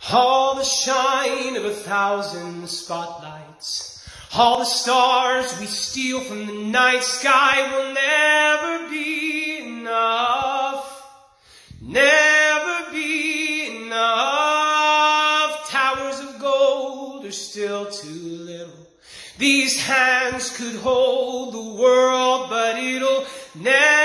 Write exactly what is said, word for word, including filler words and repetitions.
All the shine of a thousand spotlights, all the stars we steal from the night sky will never be enough, never be enough. Towers of gold are still too little. These hands could hold the world, but it'll never